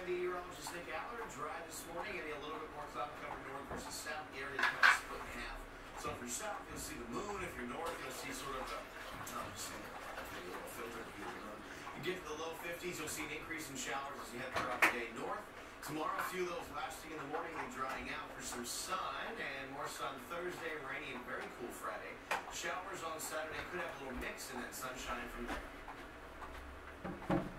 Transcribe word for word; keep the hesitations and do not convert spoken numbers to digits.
meteorologist Nick Aller. Dry this morning, getting a little bit more cloud cover north versus south. The area kind of split in half. So if you're south, you'll see the moon. If you're north, you'll see sort of a, no, just a little filter view of the moon. You get to the low fifties, you'll see an increase in showers as you head throughout the day north. Tomorrow, a few of those lasting in the morning and drying out for some sun, and more sun Thursday, rainy and very cool Friday. Showers on Saturday, could have a little mix and then sunshine from there.